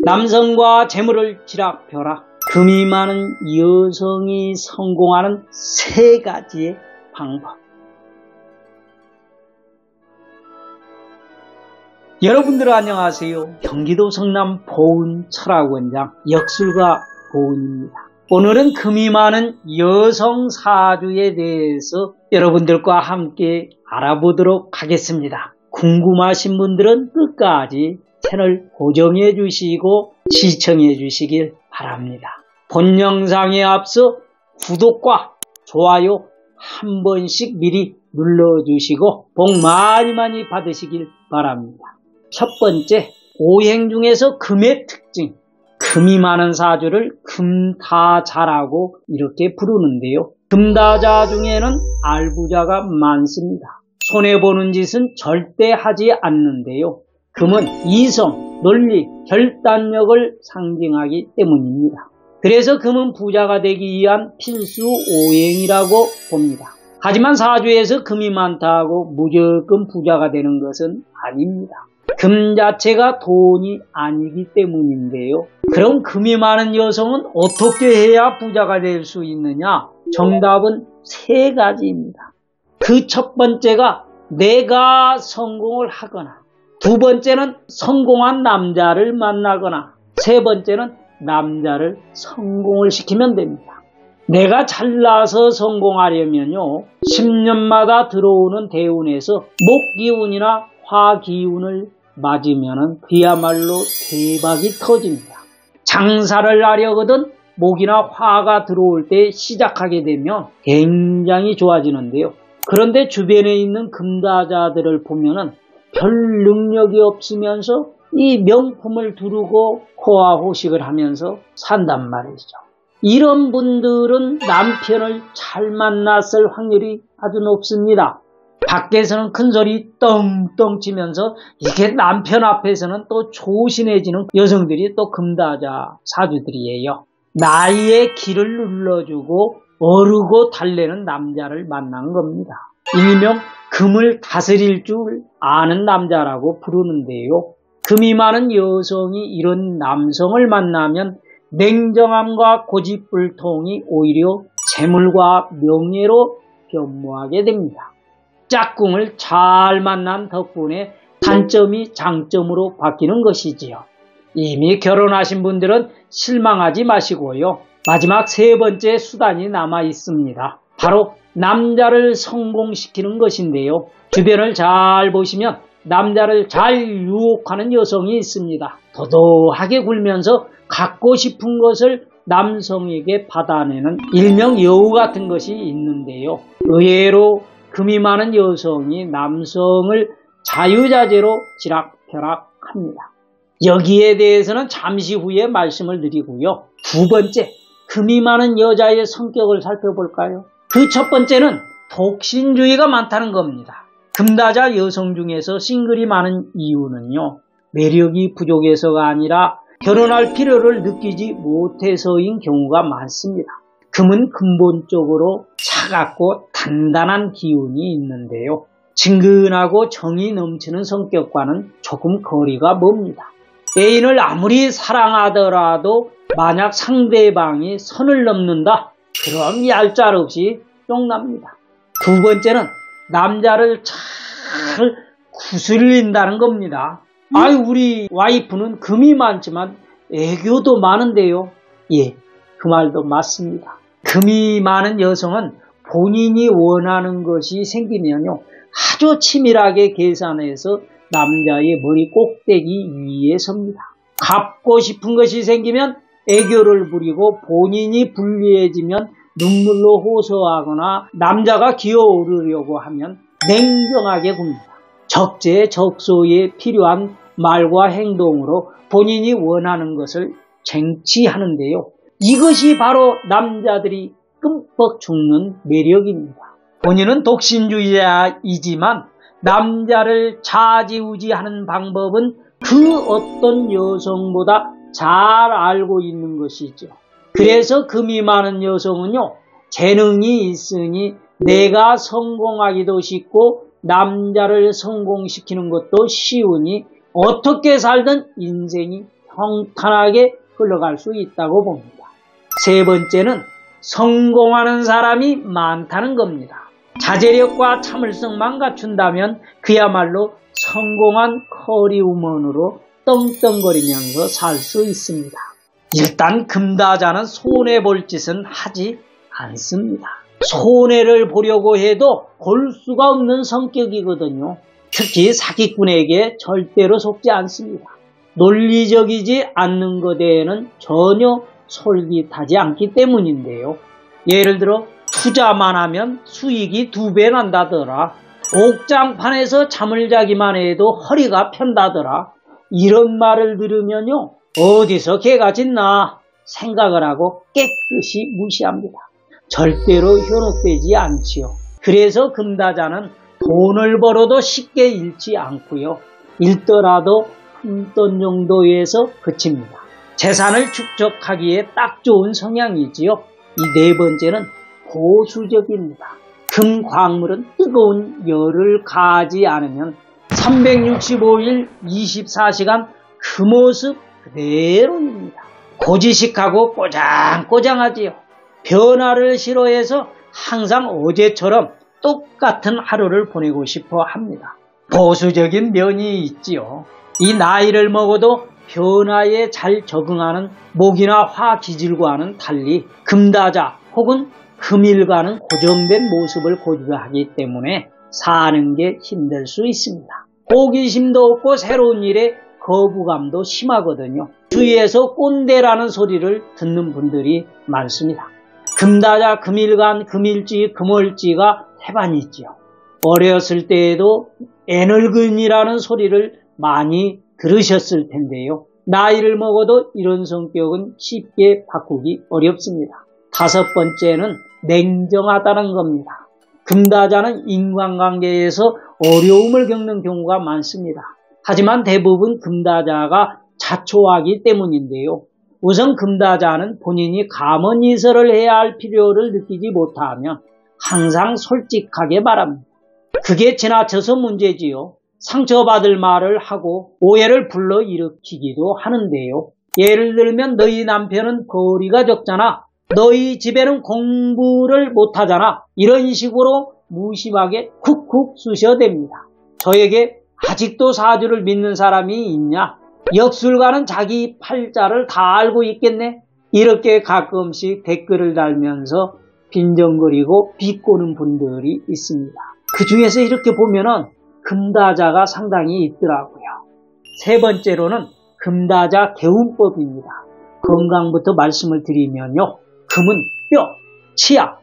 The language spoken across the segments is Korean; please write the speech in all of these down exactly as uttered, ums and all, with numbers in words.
남성과 재물을 쥐락펴락. 금이 많은 여성이 성공하는 세 가지의 방법. 여러분들 안녕하세요. 경기도 성남 보은 철학원장 역술가 보은입니다. 오늘은 금이 많은 여성 사주에 대해서 여러분들과 함께 알아보도록 하겠습니다. 궁금하신 분들은 끝까지 채널 고정해 주시고 시청해 주시길 바랍니다. 본 영상에 앞서 구독과 좋아요 한 번씩 미리 눌러주시고 복 많이 많이 받으시길 바랍니다. 첫 번째, 오행 중에서 금의 특징. 금이 많은 사주를 금다자라고 이렇게 부르는데요. 금다자 중에는 알부자가 많습니다. 손해보는 짓은 절대 하지 않는데요. 금은 이성, 논리, 결단력을 상징하기 때문입니다. 그래서 금은 부자가 되기 위한 필수 오행이라고 봅니다. 하지만 사주에서 금이 많다고 무조건 부자가 되는 것은 아닙니다. 금 자체가 돈이 아니기 때문인데요. 그럼 금이 많은 여성은 어떻게 해야 부자가 될 수 있느냐? 정답은 세 가지입니다. 그 첫 번째가 내가 성공을 하거나, 두 번째는 성공한 남자를 만나거나, 세 번째는 남자를 성공을 시키면 됩니다. 내가 잘나서 성공하려면요, 십 년마다 들어오는 대운에서 목기운이나 화기운을 맞으면 그야말로 대박이 터집니다. 장사를 하려거든 목이나 화가 들어올 때 시작하게 되면 굉장히 좋아지는데요. 그런데 주변에 있는 금다자들을 보면은 별 능력이 없으면서 이 명품을 두르고 코와 호식을 하면서 산단 말이죠. 이런 분들은 남편을 잘 만났을 확률이 아주 높습니다. 밖에서는 큰소리 떵떵 치면서 이게 남편 앞에서는 또 조신해지는 여성들이 또 금다자 사주들이에요. 나이의 길을 눌러주고 어르고 달래는 남자를 만난 겁니다. 일명 금을 다스릴 줄 아는 남자라고 부르는데요. 금이 많은 여성이 이런 남성을 만나면 냉정함과 고집불통이 오히려 재물과 명예로 변모하게 됩니다. 짝꿍을 잘 만난 덕분에 단점이 장점으로 바뀌는 것이지요. 이미 결혼하신 분들은 실망하지 마시고요. 마지막 세 번째 수단이 남아 있습니다. 바로 남자를 성공시키는 것인데요. 주변을 잘 보시면 남자를 잘 유혹하는 여성이 있습니다. 도도하게 굴면서 갖고 싶은 것을 남성에게 받아내는 일명 여우 같은 것이 있는데요. 의외로 금이 많은 여성이 남성을 자유자재로 쥐락펴락합니다. 여기에 대해서는 잠시 후에 말씀을 드리고요. 두 번째, 금이 많은 여자의 성격을 살펴볼까요? 그 첫 번째는 독신주의가 많다는 겁니다. 금다자 여성 중에서 싱글이 많은 이유는요, 매력이 부족해서가 아니라 결혼할 필요를 느끼지 못해서인 경우가 많습니다. 금은 근본적으로 차갑고 단단한 기운이 있는데요. 친근하고 정이 넘치는 성격과는 조금 거리가 멉니다. 애인을 아무리 사랑하더라도 만약 상대방이 선을 넘는다? 그럼 얄짤없이 쫑납니다. 두 번째는 남자를 잘 구슬린다는 겁니다. 아유, 우리 와이프는 금이 많지만 애교도 많은데요. 예, 그 말도 맞습니다. 금이 많은 여성은 본인이 원하는 것이 생기면요, 아주 치밀하게 계산해서 남자의 머리 꼭대기 위에 섭니다. 갚고 싶은 것이 생기면 애교를 부리고 본인이 불리해지면 눈물로 호소하거나 남자가 기어오르려고 하면 냉정하게 굽니다. 적재적소에 필요한 말과 행동으로 본인이 원하는 것을 쟁취하는데요. 이것이 바로 남자들이 끔뻑 죽는 매력입니다. 본인은 독신주의자이지만 남자를 좌지우지하는 방법은 그 어떤 여성보다 잘 알고 있는 것이죠. 그래서 금이 많은 여성은요, 재능이 있으니 내가 성공하기도 쉽고 남자를 성공시키는 것도 쉬우니 어떻게 살든 인생이 평탄하게 흘러갈 수 있다고 봅니다. 세 번째는 성공하는 사람이 많다는 겁니다. 자제력과 참을성만 갖춘다면 그야말로 성공한 커리우먼으로 떵떵거리면서 살 수 있습니다. 일단 금다자는 손해볼 짓은 하지 않습니다. 손해를 보려고 해도 볼 수가 없는 성격이거든요. 특히 사기꾼에게 절대로 속지 않습니다. 논리적이지 않는 것에는 전혀 솔깃하지 않기 때문인데요. 예를 들어 투자만 하면 수익이 두 배 난다더라. 옥장판에서 잠을 자기만 해도 허리가 편다더라. 이런 말을 들으면요, 어디서 개가 짖나 생각을 하고 깨끗이 무시합니다. 절대로 현혹되지 않지요. 그래서 금다자는 돈을 벌어도 쉽게 잃지 않고요. 잃더라도 흠돈 정도에서 그칩니다. 재산을 축적하기에 딱 좋은 성향이지요. 이 네 번째는 보수적입니다. 금 광물은 뜨거운 열을 가하지 않으면 삼백육십오 일 이십사 시간 그 모습 그대로입니다. 고지식하고 꼬장꼬장하지요. 변화를 싫어해서 항상 어제처럼 똑같은 하루를 보내고 싶어 합니다. 보수적인 면이 있지요. 이 나이를 먹어도 변화에 잘 적응하는 목이나 화 기질과는 달리 금다자 혹은 금일과는 고정된 모습을 고유하기 때문에 사는 게 힘들 수 있습니다. 호기심도 없고 새로운 일에 거부감도 심하거든요. 주위에서 꼰대라는 소리를 듣는 분들이 많습니다. 금다자, 금일간, 금일지, 금월지가 태반이지요. 어렸을 때에도 애늙은이라는 소리를 많이 들으셨을 텐데요. 나이를 먹어도 이런 성격은 쉽게 바꾸기 어렵습니다. 다섯 번째는 냉정하다는 겁니다. 금다자는 인간관계에서 어려움을 겪는 경우가 많습니다. 하지만 대부분 금다자가 자초하기 때문인데요. 우선 금다자는 본인이 감언이설을 해야 할 필요를 느끼지 못하면 항상 솔직하게 말합니다. 그게 지나쳐서 문제지요. 상처받을 말을 하고 오해를 불러일으키기도 하는데요. 예를 들면 너희 남편은 거리가 적잖아. 너희 집에는 공부를 못하잖아. 이런 식으로 무심하게 쿡쿡 쑤셔댑니다. 저에게 아직도 사주를 믿는 사람이 있냐? 역술가는 자기 팔자를 다 알고 있겠네? 이렇게 가끔씩 댓글을 달면서 빈정거리고 비꼬는 분들이 있습니다. 그 중에서 이렇게 보면은 금다자가 상당히 있더라고요. 세 번째로는 금다자 개운법입니다. 건강부터 말씀을 드리면요. 금은 뼈, 치아,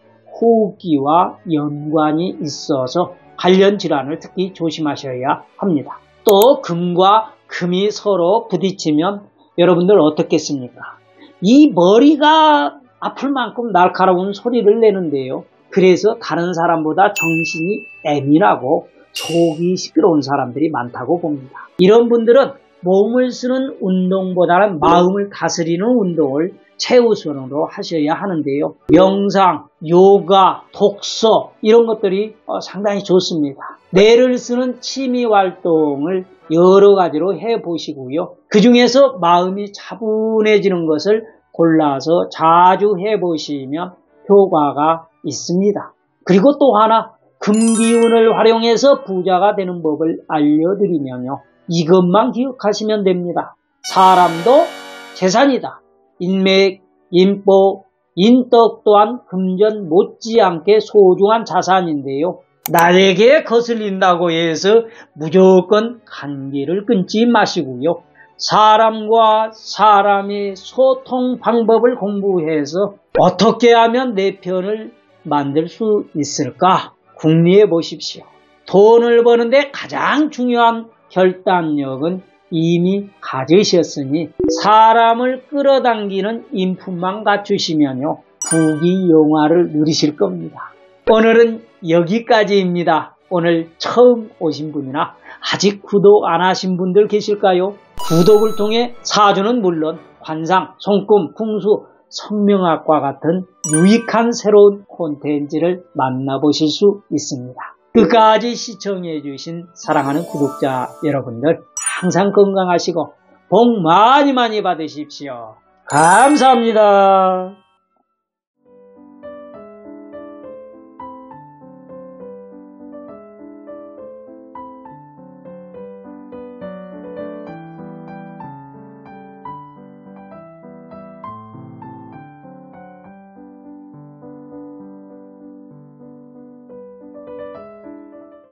호흡기와 연관이 있어서 관련 질환을 특히 조심하셔야 합니다. 또 금과 금이 서로 부딪히면 여러분들 어떻겠습니까? 이 머리가 아플 만큼 날카로운 소리를 내는데요. 그래서 다른 사람보다 정신이 예민하고 속이 시끄러운 사람들이 많다고 봅니다. 이런 분들은 몸을 쓰는 운동보다는 마음을 다스리는 운동을 최우선으로 하셔야 하는데요. 명상, 요가, 독서 이런 것들이 상당히 좋습니다. 뇌를 쓰는 취미 활동을 여러 가지로 해보시고요. 그 중에서 마음이 차분해지는 것을 골라서 자주 해보시면 효과가 있습니다. 그리고 또 하나 금기운을 활용해서 부자가 되는 법을 알려드리면요. 이것만 기억하시면 됩니다. 사람도 재산이다. 인맥, 인복, 인덕 또한 금전 못지않게 소중한 자산인데요. 나에게 거슬린다고 해서 무조건 관계를 끊지 마시고요. 사람과 사람의 소통 방법을 공부해서 어떻게 하면 내 편을 만들 수 있을까 궁리해 보십시오. 돈을 버는데 가장 중요한 결단력은 이미 가지셨으니 사람을 끌어당기는 인품만 갖추시면요. 부귀영화를 누리실 겁니다. 오늘은 여기까지입니다. 오늘 처음 오신 분이나 아직 구독 안 하신 분들 계실까요? 구독을 통해 사주는 물론 관상, 손금, 풍수, 성명학과 같은 유익한 새로운 콘텐츠를 만나보실 수 있습니다. 끝까지 시청해 주신 사랑하는 구독자 여러분들 항상 건강하시고 복 많이 많이 받으십시오. 감사합니다.